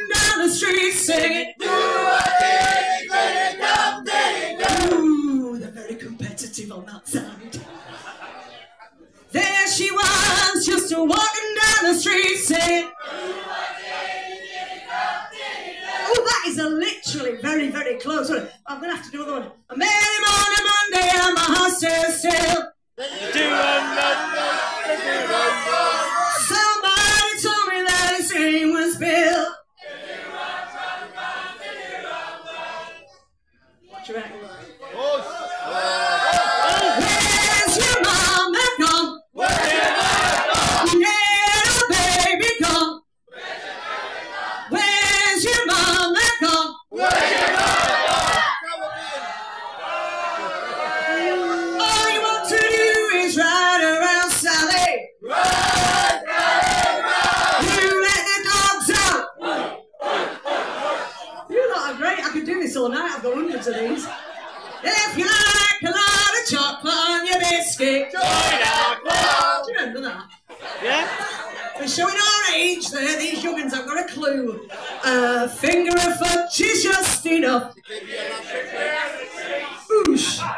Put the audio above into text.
walking down the street singing. Ooh, they're very competitive on that side. There she was, just walking down the street singing. Oh, that is literally very, very close. I'm going to have to do another one. A merry morning Monday and my heart stays still. Somebody told me that his name was Bill. What do you reckon? Where's your mama gone? Where's your baby gone? Where's your mama gone? Where's your all you want to do is ride around Sally. Ride, ride, ride. You let the dogs out. You lot are great. I could do this all night. I've got hundreds of these. If you like a lot of chocolate on your biscuit. Do you remember that? Yeah. They're showing our age there. These young'uns haven't got a clue. Finger of fudge is just enough. Oosh.